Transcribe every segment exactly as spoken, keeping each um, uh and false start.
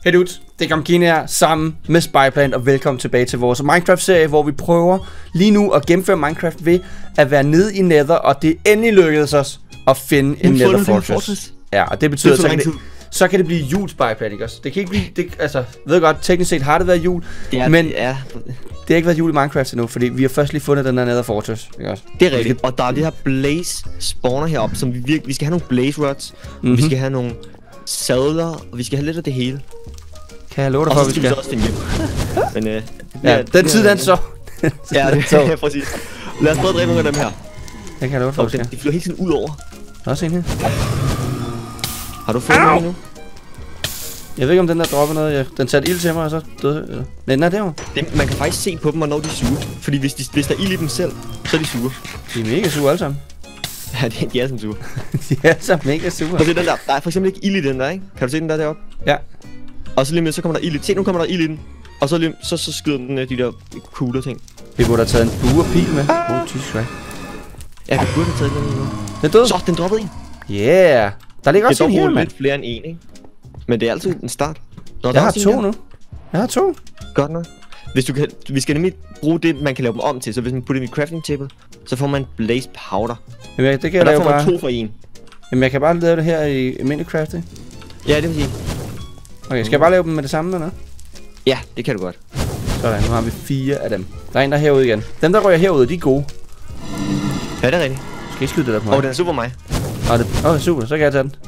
Hey dudes, det er Gamkine her, sammen med Spyplant, og velkommen tilbage til vores Minecraft-serie, hvor vi prøver lige nu at gennemføre Minecraft ved at være nede i Nether, og det endelig lykkedes os at finde en Nether Fortress. Fortress. Ja, og det betyder, det så, kan det, så kan det blive jul, Spyplant, ikke også? Det kan ikke blive, det, altså, ved godt, teknisk set har det været jul, det er, men ja. Det har ikke været jul i Minecraft endnu, fordi vi har først lige fundet den der Nether Fortress, ikke også? Det er rigtigt, og der er det her blaze spawner heroppe, som vi virkelig, vi skal have nogle blaze rods, mm-hmm. vi skal have nogle sadler, og vi skal have lidt af det hele. Kan jeg love dig for, at vi skal? Og så skal vi også finde hjem. Men øh, ja, ja, den tid den så. Ja, det er præcis. Lad os prøve at dræbe nogle af dem her. Det kan jeg love dig for, okay, de flyver hele tiden ud over. Der er også en her. Har du fået noget nu? Jeg ved ikke om den der dropper noget. Jeg, den satte ild til mig og så døde. Nej, nej, derovre. Dem, man kan faktisk se på dem, hvornår de er sure. Fordi hvis, de, hvis der er ild i dem selv, så er de sure. De er mega sure alle sammen. Ja, de, de er sådan sure. De er så mega sure. Prøv at se den der. Der er for eksempel ikke ild i den der, ikke? Kan du se den der deroppe? Ja. Og så lige med, så kommer der ild i den. Se, nu kommer der ild i den. Og så, lige, så, så skyder den de der kugler ting. Vi burde have taget en bue og pil med. Åh, oh, Jesus Christ. Ja, vi burde have taget den nu. Den døde. Så, den droppede en. Yeah. Der ligger også en her, mand. Lidt flere end en, ikke? Men det er altid en start. Nå, jeg har to nu. Jeg har to. Godt nok. Hvis du kan, vi skal nemlig bruge det, man kan lave dem om til. Så hvis man putter dem i crafting table, så får man blaze powder. Jamen, det kan jeg lave bare. Og der får man to for en. Jamen, jeg kan bare lave det her i almindelig crafting. Ja, det vil sige. Okay, skal jeg bare lave dem med det samme eller noget? Ja, det kan du godt. Sådan, nu har vi fire af dem. Der er en der er herude igen. Dem der rører herude, de er gode. Ja, det er rigtigt. Skal I skyde det der på mig? Åh, oh, den er super mig. Åh, det... oh, super, så kan jeg tage den.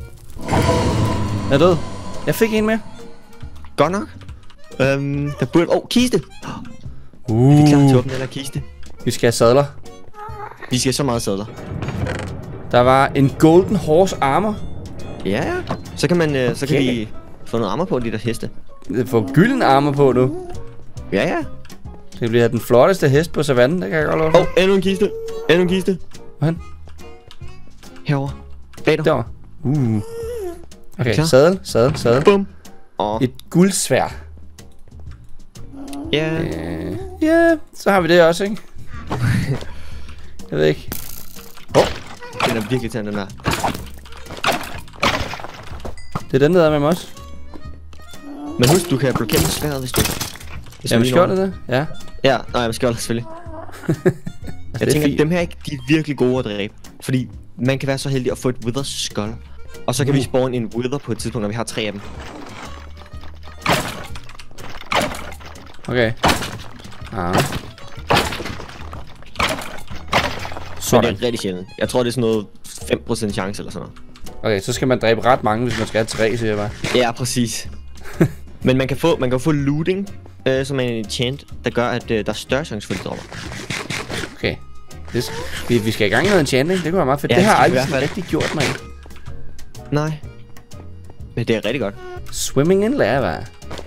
Den er død. Jeg fik en mere. Godt nok. Øhm, der burde... Åh, oh, kiste! Uh. Er vi klar til at åbne den her kiste? Vi skal have sadler. Vi skal have så meget sadler. Der var en golden horse armor. Ja, så kan man, øh, så kan okay. vi få noget armor på, de der heste. Få gylden armor på nu. Ja, ja. Det bliver den flotteste hest på savannen, det kan jeg godt love. Åh, oh, endnu en kiste. Endnu en kiste. Hvordan? Herovre. Bag dig. Derovre. Uh. Okay, sadel, sadel, sadel. Bum. Oh. Et guldsværd. Ja. Yeah. Øh, ja, yeah, så har vi det også, ikke? Jeg ved ikke. Åh, oh. Den er virkelig tændt, den der. Det er den der med mig også. Men husk, du kan blokere med sværet, hvis du... Hvis ja, med skjoldet der? Ja. Ja, nej, med skjoldet selvfølgelig. Jeg tænker, at dem her ikke, de er virkelig gode at dræbe. Fordi man kan være så heldig at få et wither skull. Og så kan uh. vi spawne en wither på et tidspunkt, når vi har tre af dem. Okay. Ah. Sådan. Det er rigtig sjældent. Jeg tror, det er sådan noget fem procent chance eller sådan noget. Okay, så skal man dræbe ret mange, hvis man skal have tre, siger jeg bare. Ja, præcis. Men man kan få, man kan få looting, øh, som er en enchant, der gør, at øh, der er større chance for, at de dropper. Okay. Det, vi, vi skal i gang med noget enchanting, det kunne være meget fedt. Ja, det har jeg aldrig rigtig gjort, mand. Nej. Men det er rigtig godt. Swimming in lava.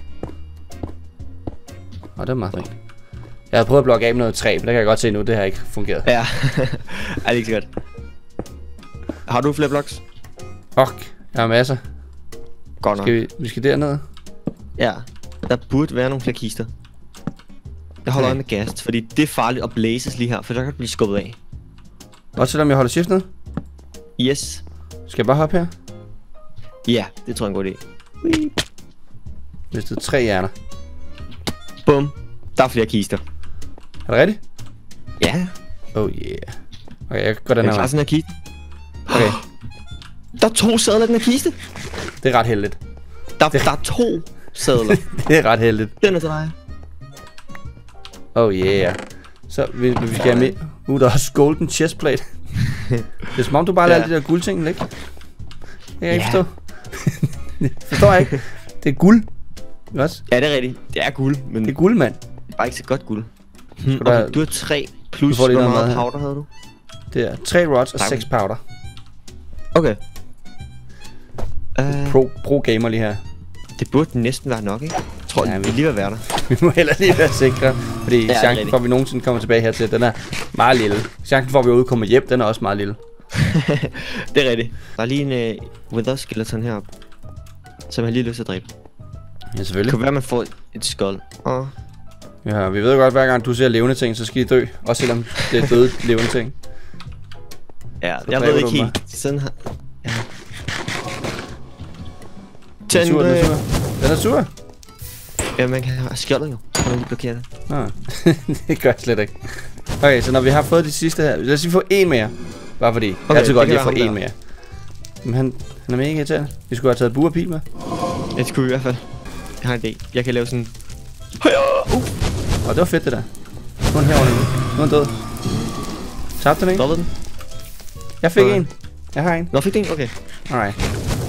Åh, det er meget fint. Jeg har prøvet at blokke af med noget træ, men det kan jeg godt se nu, det har ikke fungeret. Ja, er det ikke så godt. Har du flere blocks? Fuck, jeg har masser. Godt nok. Skal vi, vi skal derned? Ja, der burde være nogle flere kister. Jeg holder øje med gas, fordi det er farligt at blazes lige her, for der kan det blive skubbet af. Også selvom jeg holder shift ned? Yes. Skal jeg bare hoppe her? Ja, det tror jeg er en god idé. Hvis det er tre hjerner. Bum. Der er flere kister. Er det rigtigt? Ja. Oh yeah. Okay, jeg går den her. Jeg klarer sådan her kiste. Okay. Der er to sadler i den her kiste. Det er ret heldigt. Der, det... der er to sadler. Det er ret heldigt. Den er til dig. Oh yeah. Så vi, vi skal have med. Uh, der er også golden chestplate. Det er som om du bare lader ja. de der guldting ligge. Jeg kan ikke ja. forstå. Forstår jeg ikke. Det er guld. Også? Ja, det er rigtigt. Det er guld, men... Det er guld, mand. Det er bare ikke så godt guld. Hmm, okay, der... du har tre plus, hvor meget noget powder havde du? Det er tre rods og seks powder. Okay. Uh... Pro, pro gamer lige her. Det burde næsten være nok, ikke? Jeg tror, ja, vi lige vil være der. Vi må heller lige være sikre. Fordi ja, chancen for, at vi nogensinde kommer tilbage hertil, den er meget lille. Chancen for, at vi overhovedet kommer hjem, den er også meget lille. Det er rigtigt. Der er lige en uh, wither skeleton heroppe, som jeg lige lyst til at dræbe. Ja, selvfølgelig. Det kan være, man får et skjold. Oh. Ja, vi ved godt, hver gang du ser levende ting, så skal de dø. Også selvom det er døde levende ting. Ja, så jeg ved ikke helt. Sådan her. Ja. Tænd. Den er sur. Ja, man kan have skjoldet jo. Så kan man lige blokere det. Nå, det gør jeg slet ikke. Okay, så når vi har fået de sidste her, lad os lige få en mere. Bare fordi, okay, jeg altid godt lige at få en mere. Men han, han er mega irriterende. Vi skulle have taget bue og pil med. Det skulle vi i hvert fald. Jeg har en idé. Jeg kan lave sådan... Uh! Og det var fedt det der. Nu er den herovre. Nu er den død. Tabte den ikke? Droppede den? Jeg fik okay. en. Jeg har en. Nå, fik den? Okay. Alright.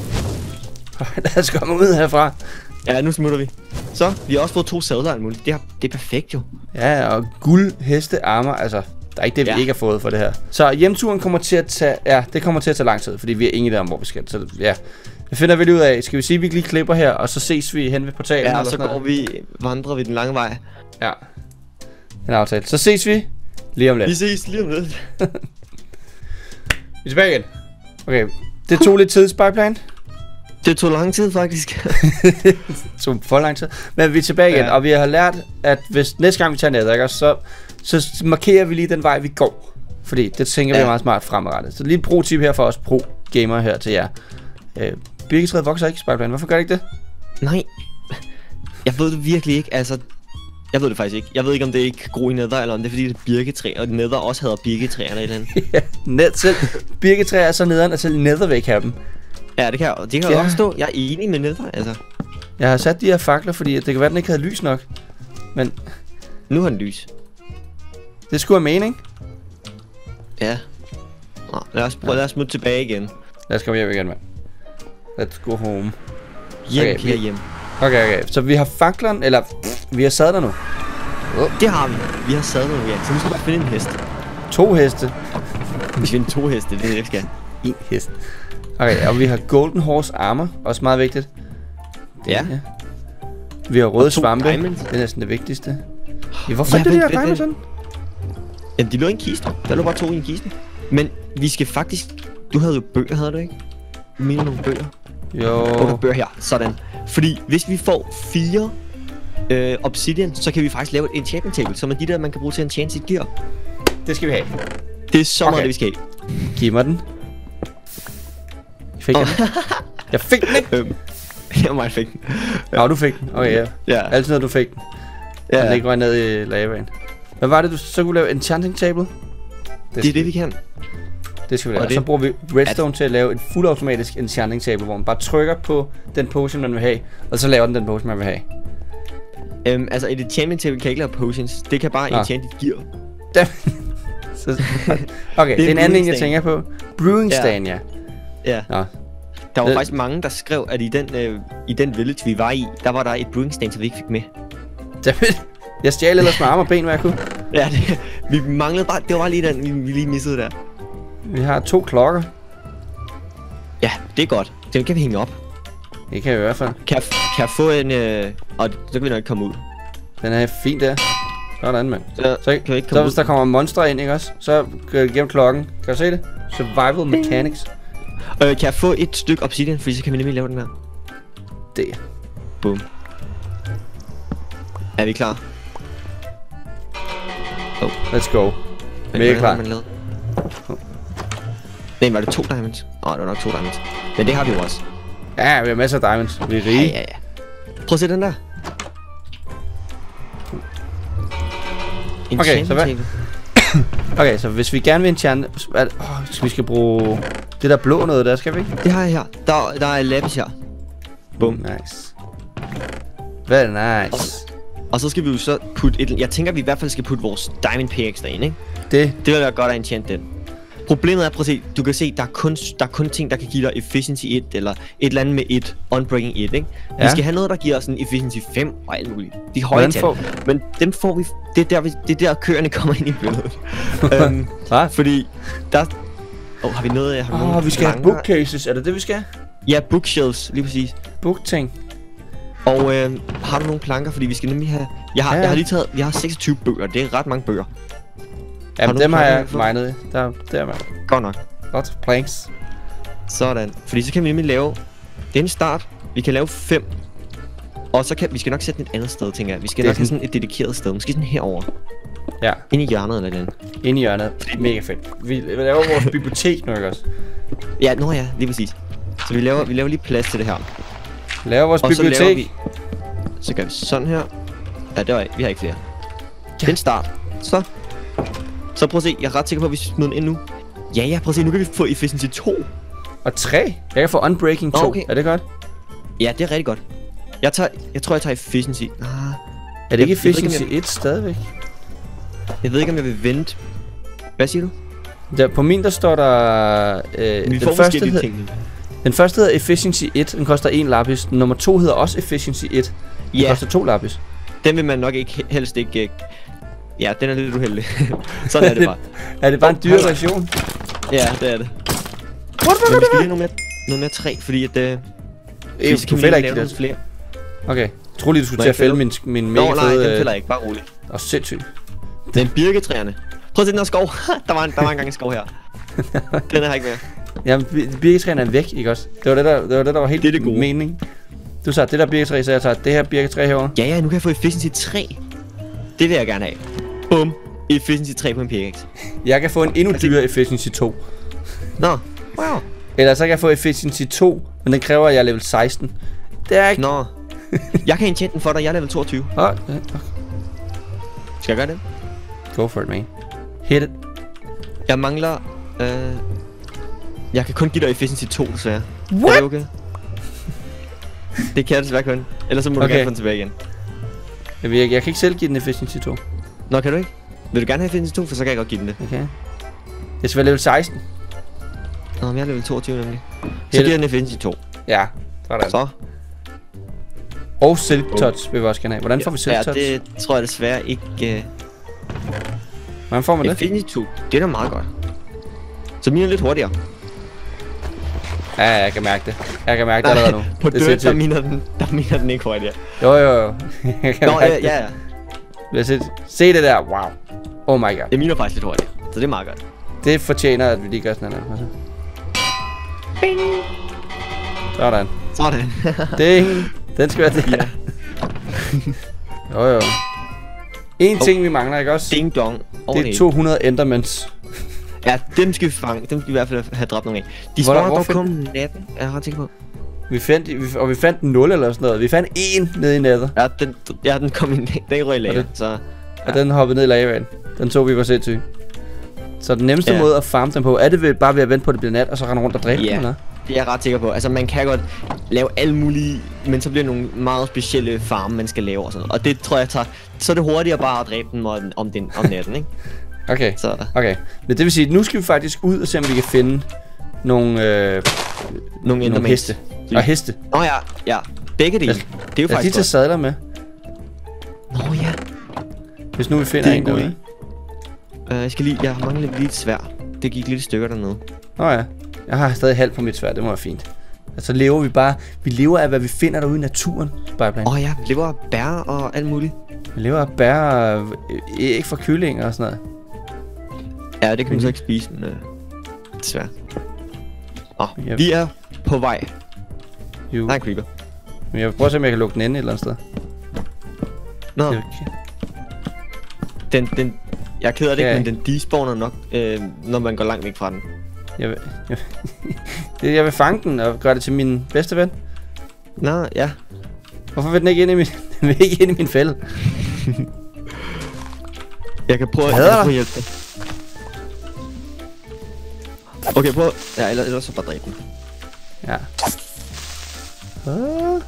Lad os komme ud herfra. Ja, nu smutter vi. Så, vi har også fået to sadler alt muligt. Det er, det er perfekt jo. Ja, og guld, heste, armer, altså, der er ikke det, vi ja. ikke har fået for det her. Så hjemturen kommer til at tage, ja, det kommer til at tage lang tid, fordi vi er ingen idé om, hvor vi skal. Så ja, det finder vi lige ud af. Skal vi sige, at vi lige klipper her, og så ses vi hen ved portalen? Ja, og så går vi, vandrer vi den lange vej. Ja. En aftale. Så ses vi lige om lidt. Vi ses lige om lidt. Vi er tilbage igen. Okay, det tog lidt tid, Spyplan. Det tog lang tid faktisk. Det tog for lang tid. Men vi er tilbage igen, ja. Og vi har lært, at hvis næste gang vi tager nether, så, så markerer vi lige den vej, vi går. Fordi det tænker ja. vi er meget smart fremadrettet. Så lige et pro-tip her for os pro-gamer her til jer. Øh, Birketræet vokser ikke, Spyplan. Hvorfor gør det ikke det? Nej. Jeg ved det virkelig ikke, altså... Jeg ved det faktisk ikke. Jeg ved ikke, om det er ikke gror i nether, eller om det er fordi det er birketræ, og nether også havde birketræer eller et eller andet. Ja, net selv. Birketræer er så nederen, at selv nether vil ikke have dem. Ja, det kan jeg, det kan ja. jeg også stå. Jeg er enig med nether, altså. Jeg har sat de her fakler, fordi det kan være, den ikke havde lys nok. Men... Nu har den lys. Det skulle have mening. Ja. Nå, lad os prøve, ja. lad os smutte tilbage igen. Lad os komme hjem igen, mand. Let's go home. Hjem, okay, her hjem. Okay, okay. Så vi har fakleren, eller pff, vi har sadler nu. Oh. Det har vi. Vi har sadler nu, ja. Så nu skal vi bare finde en hest. To heste. Vi skal finde to heste, det er det, vi skal. En hest. Okay, og vi har Golden Horse Armor, også meget vigtigt. Det, ja. ja. Vi har røde svampe, diamonds. Det er næsten det vigtigste. Ja, hvorfor ja, er det de her diamonds sådan? Jamen, de lå i en kiste. Der lå bare to i en kiste. Men vi skal faktisk... Du havde jo bøger, havde du ikke? Du mener nogle bøger? Jo. Nogle bøger her, sådan. Fordi hvis vi får fire øh, obsidian, så kan vi faktisk lave et enchantment table, som er de der, man kan bruge til at enchant sit gear. Det skal vi have. Det er så okay. meget, det vi skal have. Giv mig den. Fik jeg den? Jeg fik den ikke! Øhm, jeg mig fik den. Nå, du fik den. Okay, ja. ja. Altid når du fik den. Ja. Den ligger ned i lavaen. Hvad var det, du så kunne lave? Enchanting table? Det, det er det, vi kan. Det skal vi lave. Og så bruger vi redstone til at lave en fuldautomatisk enchanting table, hvor man bare trykker på den potion, man vil have, og så laver den den potion, man vil have. Øhm, altså et enchantment table kan ikke lave potions. Det kan bare enchant dit gear. så, okay, det er en anden ting, jeg tænker på. Brewing stand, ja. Ja. ja. Der var det... faktisk mange, der skrev, at i den, øh, i den village, vi var i, der var der et brewing stand, som vi ikke fik med. Jeg stjal ellers med arme og ben, hvad jeg kunne. Ja, det, vi manglede bare, det var bare lige den, vi, vi lige missede der. Vi har to klokker. Ja, det er godt. Den kan vi hænge op. Det kan jeg i hvert fald. Kan jeg, kan jeg få en, øh... og så kan vi nok ikke komme ud. Den er fint der. Sådan, mand. Så, så, kan vi ikke så hvis der kommer monster ind, ikke også? Så gennem klokken. Kan du se det? Survival mechanics. Øh, kan jeg få et stykke obsidian, fordi så kan vi nemlig lave den her. Det. Boom. Er vi klar? Oh. Let's go. Vi er klar. Oh. Nej, var det to diamonds? Åh, oh, det var nok to diamonds. Men det har vi jo også. Ja, vi har masser af diamonds. Vi er rige. Ja, ja, ja. Prøv at se den der. Okay, så hvad? Okay, så hvis vi gerne vil enchante... Oh, vi skal bruge... Det der blå noget der, skal vi ikke? Det har jeg her. Der, der er lapis her. Boom. Nice. Very nice. Og, og så skal vi jo så putte et... Jeg tænker, vi i hvert fald skal putte vores diamond pickaxe derinde, ikke? Det... Det vil være godt at enchante den. Problemet er, prøv at se, du kan se, der er kun, der er kun ting, der kan give dig efficiency et, eller et eller andet med et, unbreaking et, ikke? Ja. Vi skal have noget, der giver os en efficiency fem og alt muligt. De høje tal. Får... Men dem får vi, det er der, vi, det er der køerne kommer ind i billedet. um, fordi, der... Åh, oh, har vi noget... Åh, oh, vi skal have bookcases, er det det, vi skal? Ja, bookshelves, lige præcis. Bookting. Og øh, har du nogle planker, fordi vi skal nemlig have... Jeg har, ja. jeg har lige taget... Jeg har seksogtyve bøger, det er ret mange bøger. Jamen, dem har jeg mindet. Der, der, man. Godt nok. Godt. Planks. Sådan. Fordi så kan vi nemlig lave... Det er en start. Vi kan lave fem. Og så kan... Vi skal nok sætte den et andet sted, tænker jeg. Vi skal nok have sådan et dedikeret sted. Måske sådan herover. Ja. Inde i hjørnet eller noget. Inde i hjørnet. Det er mega fedt. Vi laver vores bibliotek nu, ikke også? Ja, nå ja. Lige præcis. Så vi laver, vi laver lige plads til det her. Laver vores og bibliotek. Så, laver vi, så gør vi sådan her. Ja, det var ikke. Vi har ikke flere. Ja. Den start. Så. Så prøv at se. Jeg er ret sikker på, at vi smider den ind nu. Ja, ja. Prøv at se. Nu kan vi få Efficiency to. Og tre. Jeg kan få Unbreaking to. Okay. Er det godt? Ja, det er rigtig godt. Jeg tager. Jeg tror, jeg tager Efficiency. Ah. Er det ikke Efficiency et stadigvæk? Jeg ved ikke, om jeg vil vente. Hvad siger du? Der, på min der står der øh, vi den, første hed, den første hedder Efficiency et. Den koster en lapis. Den nummer to hedder også Efficiency et. Den ja. koster to lapis. Den vil man nok ikke helst ikke. Øh... Ja, den er lidt uheldig. Sådan er det bare. Er det bare en dyr version? Ja, det er det. Men vi skal lige noget mere, noget mere træ, fordi at øh, vi skal fælder ikke det flere. Okay. Jeg troede lige du skulle til at fælde min min mega fede. Nå, nej, den fælder ikke. Bare roligt. Og sindssygt. Det er en birketræerne. Prøv at se den her skov. der var en, der var engang en skov her. Den er ikke mere. Jamen, birketræerne er væk, ikke også? Det var det der, det var det der var helt det det gode. Mening. Du tager det der birketræ, så jeg tager det her birketræ herovre. Ja, ja, nu kan jeg få Efficiency tre. Det vil jeg gerne have. Bum. Efficiency tre på en pickaxe. Jeg kan få en endnu dyrere Efficiency to. Nå, wow. Eller så kan jeg få Efficiency to, men den kræver, at jeg er level seksten. Det er ikke... Nå. Jeg kan enchante den for dig, jeg er level toogtyve. Okay. Skal jeg gøre det? Go for it, man. Hit it. Jeg mangler... Øh... Jeg kan kun give dig Efficiency to, desværre. What? Er det okay? Det kan jeg desværre kun. Ellers så må okay. du gerne få den tilbage igen. Jeg, jeg, jeg kan ikke selv give den Efficiency to. Nå, kan du ikke? Vil du gerne have Efficiency to, for så kan jeg godt give den det. Okay. Jeg skal være level seksten. Nå, men jeg er level toogtyve nemlig. Så giver den Efficiency to. Ja, sådan. Så. Og Silk Touch vil vi også gerne have. Hvordan får vi Silk Touch? Ja, det tror jeg desværre ikke... Uh... Hvordan får man det? Efficiency to, det er da meget godt. Så min er lidt hurtigere. Ja, jeg kan mærke det. Jeg kan mærke det allerede nu. På død, der miner den, der miner den ikke hurtigere. Jo, jo, jo. Jeg kan Nå, mærke ja, ja, ja. Det. Se, se det der, wow. Oh my god. Det miner faktisk lidt hurtigere, så det er meget godt. Det fortjener, at vi lige gør sådan her. Bing. Sådan. Sådan. Ding. Den skal være det her. Jo, jo. En oh. ting, vi mangler, ikke også? Ding dong. Det er to hundrede endermans. Ja, dem skal vi fange. Dem skal vi i hvert fald have dræbt nogle af. De spawner dog kun natten, er jeg ret sikker på. Vi fandt, og vi fandt nul eller sådan noget. Vi fandt en nede i nether. Ja, den, ja, den kom i den røg i lava, så... Ja. Og den hoppede ned i lavaen. Den så vi var sindssyg. Så den nemmeste ja. måde at farme dem på, er det ved, bare ved at vente på, at det bliver nat, og så rende rundt og dræbe ja. dem, eller? Det er jeg ret sikker på. Altså, man kan godt lave alle mulige, men så bliver det nogle meget specielle farme, man skal lave og sådan noget. Og det tror jeg tager... Så er det hurtigere bare at dræbe dem om, om, den, om natten, ikke? Okay, så. Okay. Men det vil sige, at nu skal vi faktisk ud og se, om vi kan finde nogle... Øh, nogle, nogle heste. Og heste. Nå ja, ja. Begge dele. Det er jo faktisk de tager sadler med. Nå ja. Hvis nu vi finder en derude. Uh, jeg skal lige... Jeg mangler lige et sværd. Det gik lidt stykker dernede. Nå ja. Jeg har stadig halvt på mit sværd, det må være fint. Altså lever vi bare... Vi lever af, hvad vi finder derude i naturen. Åh oh, ja, vi lever af bær og alt muligt. Vi lever af bær og æg fra kyllinger og sådan noget. Ja, det kan man så ikke spise, men... Uh, desværre. Åh, oh, yep. Vi er på vej. Jo. Der er en creeper. Men jeg vil prøve at se, om jeg kan lukke den inde et eller andet sted. Nå. Okay. Den, den... Jeg er ked af det, ja. Men den despawner nok, øh, når man går langt væk fra den. Jeg vil, jeg, jeg vil fange den og gøre det til min bedste ven. Nå, ja. Hvorfor vil den ikke ind i min, den vil ikke ind i min fælde? Jeg kan prøve, jeg kan prøve at hjælpe dig. Okay, prøv. Ja, ellers, ellers så bare dræbe den. Ja. Ah.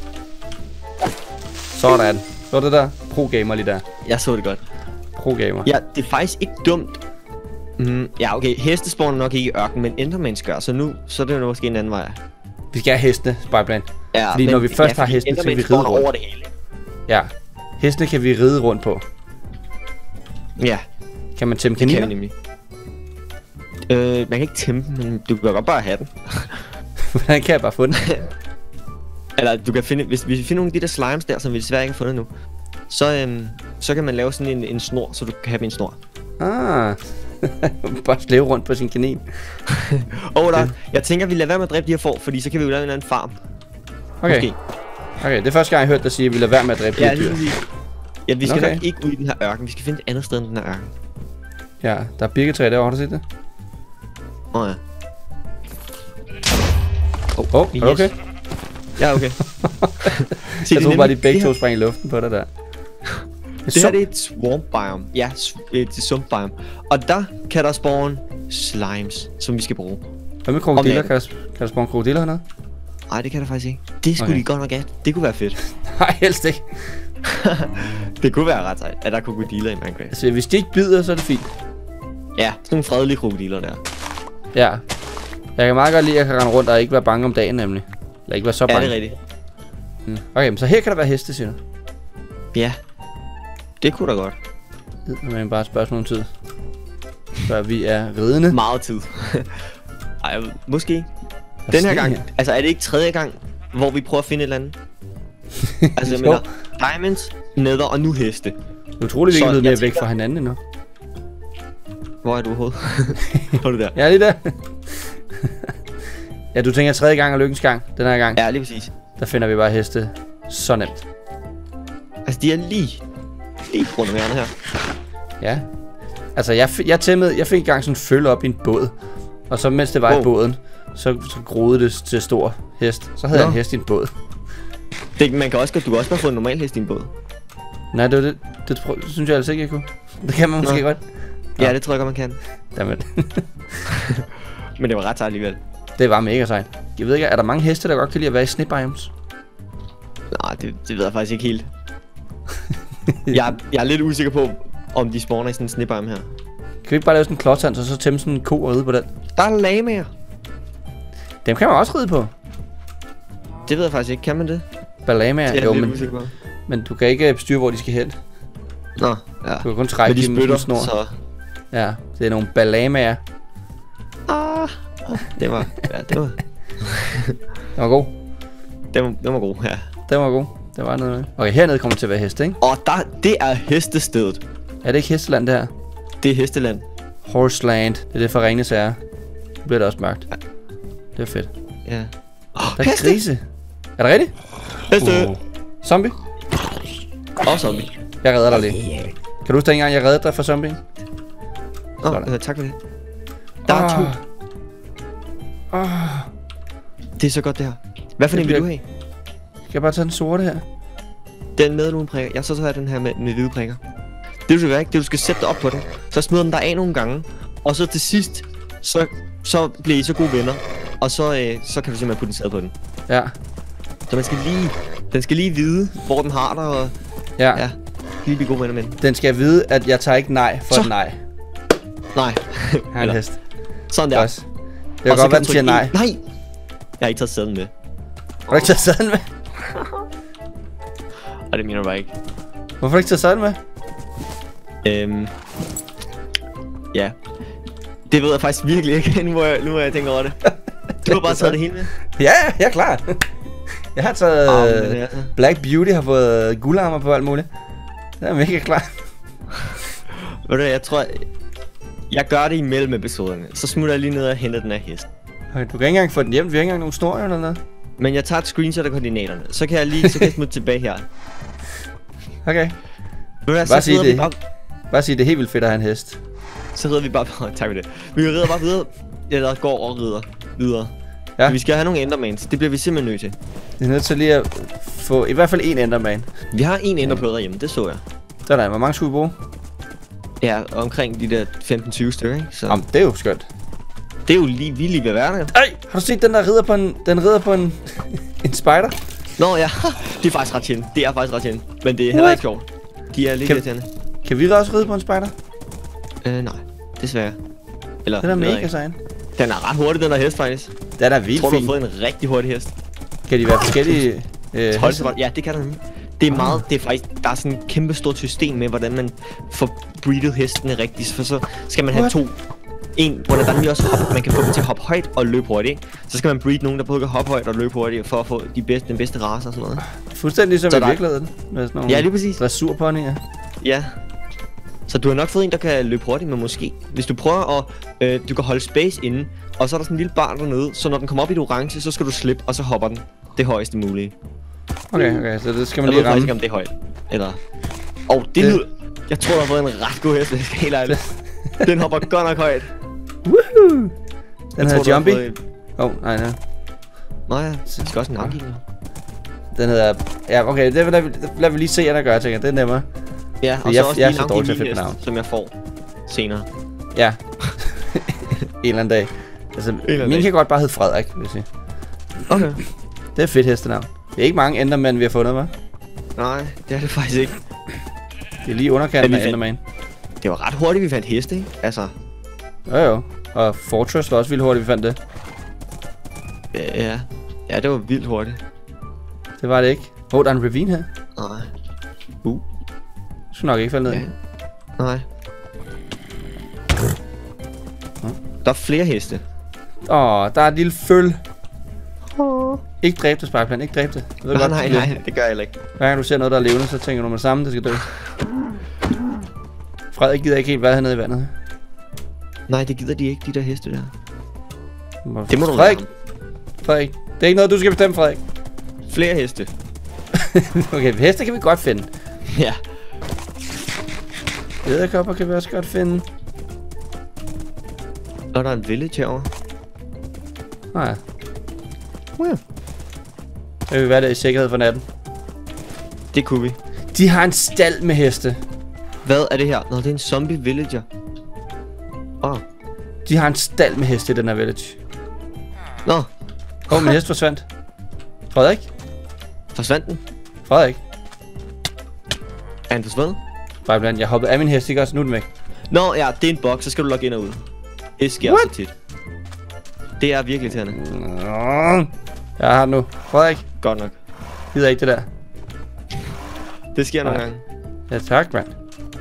Sådan. Så det der pro-gamer lige der. Jeg så det godt. Pro-gamer. Ja, det er faktisk ikke dumt. Mm, ja, okay. Heste spawner nok ikke i ørken, men endermans gør, så nu så er det jo måske en anden vej. Vi skal have hestene, Spyplan. Ja, fordi men, når vi først ja, har hestene, så kan vi ride rundt. Over det hele. Ja. Hestene kan vi ride rundt på. Ja. Kan man tæmme kaniner? Det kan nemlig. Øh, man kan ikke tæmme dem, men du kan godt bare have den. Hvordan kan jeg bare få den? Eller du kan finde, hvis, hvis vi finder nogle af de der slimes der, som vi desværre ikke har fundet nu, så, øhm, så kan man lave sådan en, en snor, så du kan have en snor. Ah. Bare slæve rundt på sin kanin. Åh oh, der, jeg tænker vi lader være med at dræbe de her får, fordi så kan vi jo lave en eller anden farm. Okay. Måske. Okay, det er første gang jeg har hørt dig sige, at vi lader være med at dræbe de ja, her dyr. Vi, ja, vi skal okay. nok ikke ud i den her ørken, vi skal finde et andet sted end den her ørken. Ja, der er birketræ derovre, har du set det? Åh oh, ja. Åh, oh, oh, er du okay? Ja, okay. Se, jeg tror bare, de begge to springer i luften på dig der. Det her det er et swamp biome. Ja, et swamp biome. Og der kan der spawn slimes, som vi skal bruge. Hvad med krokodiller? Kan der, kan der spawn krokodiller hernede? Nej, det kan der faktisk ikke. Det skulle okay. de godt nok have. Det kunne være fedt. Nej, helst ikke. Det kunne være ret sejt, at der er krokodiller i Minecraft. Altså, hvis de ikke bider, så er det fint. Ja, sådan nogle fredelige krokodiller der. Ja. Jeg kan meget godt lide, at jeg kan rende rundt og ikke være bange om dagen, nemlig. Eller ikke være så bange. Ja, det er rigtigt. Hmm. Okay, så her kan der være heste, siger du? Ja. Det kunne da godt. Men bare et spørgsmål om tid. Så vi er ridende. Meget tid. Ej, måske. Den her gang. Altså, er det ikke tredje gang, hvor vi prøver at finde et eller andet? Altså, jeg mener, diamonds, nether og nu heste. Det er utroligt, vi ikke er mere væk fra hinanden endnu. Hvor er du overhovedet? Hvor er du der? Ja, lige der. Ja, du tænker tredje gang og lykkens gang, den her gang. Ja, lige præcis. Der finder vi bare heste så nemt. Altså, de er lige, lige rundt om hjørnet her. Ja. Altså, jeg, jeg tæmmede, jeg fik engang sådan en følge op i en båd. Og så mens det var oh. i båden, så, så groede det til stor hest. Så havde Nå. jeg en hest i en båd. Det, man kan også, du kan også bare få en normal hest i en båd. Nej, det, det, det, det, det synes jeg altså ikke, jeg kunne. Det kan man måske Nå. godt. Nå. Ja, det tror jeg godt, man kan. Dammit. Men det var ret sejt alligevel. Det var mega sejt. Jeg ved ikke, er der mange heste, der godt kan lide at være i snebiomes? Nej, det, det ved jeg faktisk ikke helt. jeg, jeg er lidt usikker på, om de spawner i sådan en snebiome her. Kan vi ikke bare lave sådan en klodshans, og så tæmme sådan en ko og ride på den? Der er lamaer. Dem kan man også ride på. Det ved jeg faktisk ikke. Kan man det? Balamaer? Jo, men, men du kan ikke styre, hvor de skal hen. Nå, ja. Du kan kun trække dem med en snor. Så... Ja, det er nogle balamaer. Ah, det var... Ja, det var... Den var god. Den var, den var god, ja. Den var god. Det var noget. Okay, hernede kommer til at være heste, ikke? Og der, det er hestestedet. Er det ikke hesteland, det her? Det er hesteland. Horseland. Det er det for Ringnes er. Nu bliver det også mørkt. Ja. Det er fedt. Ja. Oh, der er heste. Grise. Er det rigtigt? Heste. Uh. Zombie? Og zombie. Jeg redder dig lige. Kan du huske dengang, jeg reddede dig fra zombien? Åh, oh, tak for det. Der oh. er to. Oh. Det er så godt det her. Hvad for en vil du have? Skal jeg bare tage den sorte her? Den med nogle prikker. Jeg så tager den her med, med hvide prikker. Det du skal være, ikke? Det du skal sætte dig op på den. Så smider den der af nogle gange. Og så til sidst, så, så bliver I så gode venner. Og så, øh, så kan du simpelthen putte en sæde på den. Ja. Så man skal lige, den skal lige vide, hvor den har dig. Og, ja. Ja. Lige blive gode venner med den. Den skal vide, at jeg tager ikke nej for så. et nej. Nej. Jeg har en hest. Sådan der. Også. Det kan godt være, den siger nej. Nej. Jeg har ikke taget sæden med. Har du ikke taget sæden med? Og det mener du bare ikke. Hvorfor har du ikke taget sæden med? Øhm... Ja. Det ved jeg faktisk virkelig ikke, nu hvor jeg, nu hvor jeg tænker over det. Du har bare taget det hele med? Ja, jeg er klar. Jeg har taget... Oh, ja. Black Beauty har fået guldarmer på alt muligt. Det er mega klar. Ved du, jeg tror... Jeg gør det imellem episoderne. Så smutter jeg lige ned og henter den her hest. Okay, du kan ikke engang få den hjem. Vi har ikke engang nogen snor eller noget. Men jeg tager et screenshot af koordinaterne. Så kan jeg lige så kan jeg smutte tilbage her. Okay. Du, bare, så sige det. Bare... bare sige det er helt vildt fedt at have en hest. Så rider vi bare... Tak for det. Vi rider bare videre. Eller går og rider videre. Ja. Så vi skal have nogle endermans. Det bliver vi simpelthen nødt til. Vi er nødt til lige at få i hvert fald en enderman. Vi har en ender på derhjemme, det så jeg. Sådan, hvor mange skulle vi bruge? Ja, omkring de der femten tyve stykker, ikke? Så... Jamen, det er jo skønt. Det er jo lige vildt ved verden. Ej, har du set den der rider på en, den rider på en, en spider? Nå ja, det er faktisk ret sjældent. Det er faktisk ret sjældent. Men det er heller What? ikke sjovt. De er lidt kan, irriterende. Kan vi også ride på en spider? Øh, nej. Desværre. Eller, den er mega sejt. Den er ret hurtig, den der hest faktisk. Den er vildt fin. Tror du har fået en rigtig hurtig hest? Kan de være forskellige? Øh, ja, det kan der. Det er meget, det er faktisk, der er sådan et kæmpe stort system med, hvordan man får breedet hestene rigtigt. For så skal man have What? to. En, hvor der også hop, man kan få dem til at hoppe højt og løbe hurtigt, ikke? Så skal man breed nogen, der både kan hoppe højt og løbe hurtigt, for at få de bedste, den bedste race og sådan noget. Fuldstændig ligesom i virkeligheden. Med sådan nogle ja, lige præcis. dressurponyer. Ja. Så du har nok fået en, der kan løbe hurtigt, men måske. Hvis du prøver at, øh, du kan holde space inde, og så er der sådan en lille barn dernede, så når den kommer op i det orange, så skal du slippe, og så hopper den. Det højeste mulige. Okay, okay, så det skal man jeg lige ramme. Jeg ved faktisk ikke, om det er højt. Eller... Åh, oh, det lyder... Jeg tror, du har fået en ret god hest, det skal helt ærligt. Den hopper godt nok højt. Woohoo! Den jeg hedder tror, Jumpy. Åh, oh, nej, nej. Nå ja, det skal også en navngive. Den hedder... Ja, okay, det lader vi, lad vi lige se, hvad der gør, tænker jeg. Det er nemmere. Ja, og jeg, så også jeg, lige jeg navn til din hest, som jeg får senere. Ja. en eller anden dag. Altså, min dag. Kan godt bare hedde Frederik, vil jeg sige. Okay. Det er fedt hestenavn. Det er ikke mange Endermænd, vi har fundet, hva'? Nej, det er det faktisk ikke. Det er lige underkanten af Enderman. Det var ret hurtigt, vi fandt heste, ikke? Altså... Jo jo. Og Fortress var også vildt hurtigt, vi fandt det. Ja, ja, det var vildt hurtigt. Det var det ikke. Åh, oh, der er en ravine her. Nej. Uh. Du skal nok ikke falde ned. Ja. Nej. Der er flere heste. Åh, oh, der er et lille føl. Oh. Ikke dræb det, Sparkplan. Ikke dræb det. Nej, godt, nej, nej, det gør jeg heller ikke. Hver gang du ser noget, der er levende, så tænker du med det samme, det skal dø. Frederik gider ikke helt være hernede i vandet. Nej, det gider de ikke, de der heste der. Må det må du Frederik. Frederik. Det er ikke noget, du skal bestemme, Frederik. Flere heste. Okay, heste kan vi godt finde. Ja. Edderkopper kan vi også godt finde. Og der er en village herovre. Nej. Ja. Ja. Så vil vi være der i sikkerhed for natten. Det kunne vi. De har en stald med heste. Hvad er det her? Nå, det er en zombie villager. Åh. Oh. De har en stald med heste i den her village. Nå. Åh, oh, min hest forsvandt. Frederik? Forsvandt den? Frederik? Er den forsvundet? Frederik, jeg hoppede af min hest, ikke også? Nu er den væk. Nå, ja, det er en boks, så skal du logge ind og ud. Det sker What? så tit. Det er virkelig irriterende. Jeg har den nu. Frederik? Godt nok. Gider ikke det der. Det sker nogle gange. Ja, tak, mand.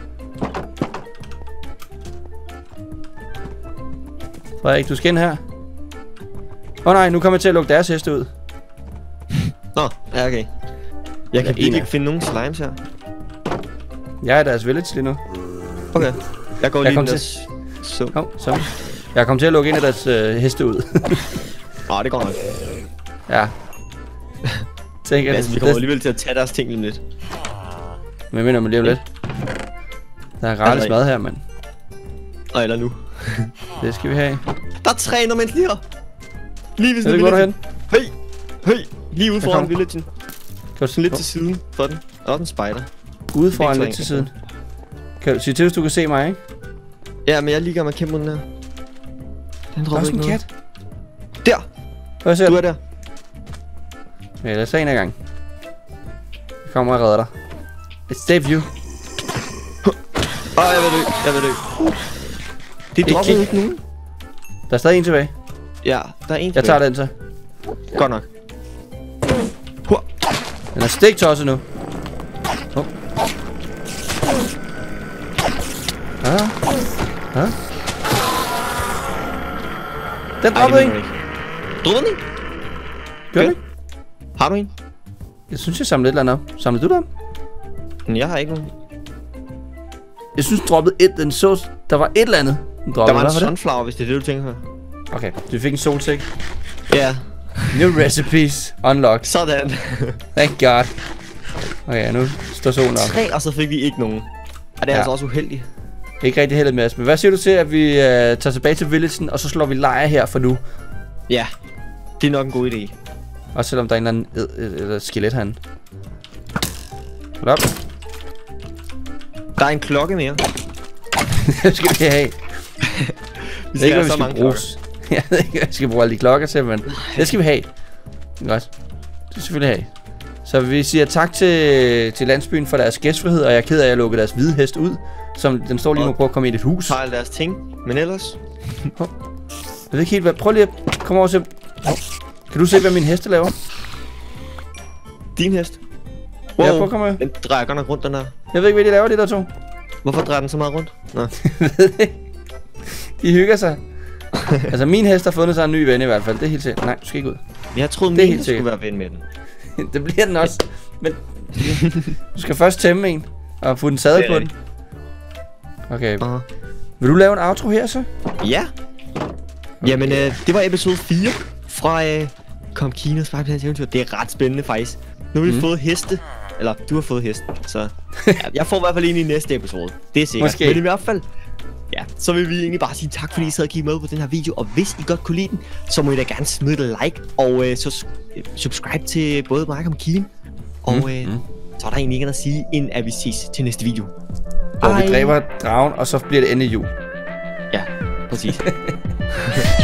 Frederik, du skal ind her. Åh oh, nej, nu kommer jeg til at lukke deres heste ud. Nå, ja, okay. Jeg kan virkelig ikke finde nogen slimes her. Jeg er deres village lige nu. Okay. Jeg går jeg lige ind til... Så. Oh, så. Jeg kommer til at lukke en af deres øh, heste ud. Nå, det går nok. Ja. Tænker, altså, vi kommer alligevel til at tage deres ting lige lidt. Men mener man lige om lidt. Der er gratis mad her, mand. Nej, eller nu. Det skal vi have. Der er tre endermænd lige her. Lige ved siden af villagen. Høj, høj. Lige ude foran villagen. Kan du lidt til siden for den? Der er også en spider. Ude foran lidt til siden. Kan du sige til, hvis du kan se mig, ikke? Ja, men jeg ligger med at kæmpe den her. Den der er også en kat. Der! Hvor ser du? er der. Ja, lad os se en af gang. Jeg kommer og redder dig. It's save you. Åh, oh, jeg vil dø. Jeg vil dø. Det droppede ikke nogen. Der er stadig en tilbage. Ja, der er en tilbage. Jeg tager den så. Godt nok. Den er stiktosset nu. Oh. Ah. Ah. Den droppede en. Droppede den? Gør den? Har du en? Jeg synes, jeg samlede et eller andet op. Samlede du den? Jeg har ikke nogen. Jeg synes, den droppede et. Den så... Der var et eller andet. Den droppede. Der var en sunflower, hvis det er det, du tænker på. Okay, du fik en solsæk. Ja. Yeah. New recipes unlocked. Sådan. Thank God. Okay, nu står solen op. Tre, og så fik vi ikke nogen. Og det er ja. altså også uheldigt. Ikke rigtig heldigt med os. Men hvad siger du til, at vi uh, tager tilbage til villagen, og så slår vi lejr her for nu? Ja, det er nok en god idé. Også selvom der er en eller anden eller skelet herinde. Hold op. Der er en klokke mere. Det skal vi have. Vi skal have så mange klokker. Jeg ved ikke, hvad vi skal bruge alle de klokker til, men det skal vi have. Godt. Det skal selvfølgelig have. Så vi siger tak til, til landsbyen for deres gæstfrihed, og jeg er ked af, at jeg lukkede deres hvide hest ud. Som den står lige nu og prøver at komme ind i et hus. Tager alle deres ting, men ellers... Jeg ved ikke helt, hvad... Prøv lige at komme over til... Kan du se, hvad min heste laver? Din hest? Wow. Ja, prøv at komme her. Den drejer godt nok rundt, den der. Jeg ved ikke, hvad de laver, de der to. Hvorfor drejer den så meget rundt? Nå. De hygger sig. Altså, min hest har fundet sig en ny ven i hvert fald. Det er helt sikkert. Nej, du skal ikke ud. Jeg troede, min hest skulle være ven med den. Det bliver den også. Men du skal først tæmme en og få den sadet på den. Okay. Uh -huh. Vil du lave en outro her så? Ja. Okay. Jamen, øh, det var episode fire fra øh, Kom Kinos Sparkplans eventyr. Det er ret spændende faktisk. Nu har vi mm. fået heste. Eller, du har fået hesten. Så ja, jeg får i hvert fald en i næste episode. Det er sikkert. Måske. Men i hvert fald, ja, så vil vi egentlig bare sige tak, fordi I sad og kiggede med på den her video. Og hvis I godt kunne lide den, så må I da gerne smide et like. Og øh, så subscribe til både mig og Keen. Og mm. øh, så er der egentlig ikke andet at sige, end at vi ses til næste video. Hvor vi dræber dragen, og så bliver det endelig jul. Ja, præcis.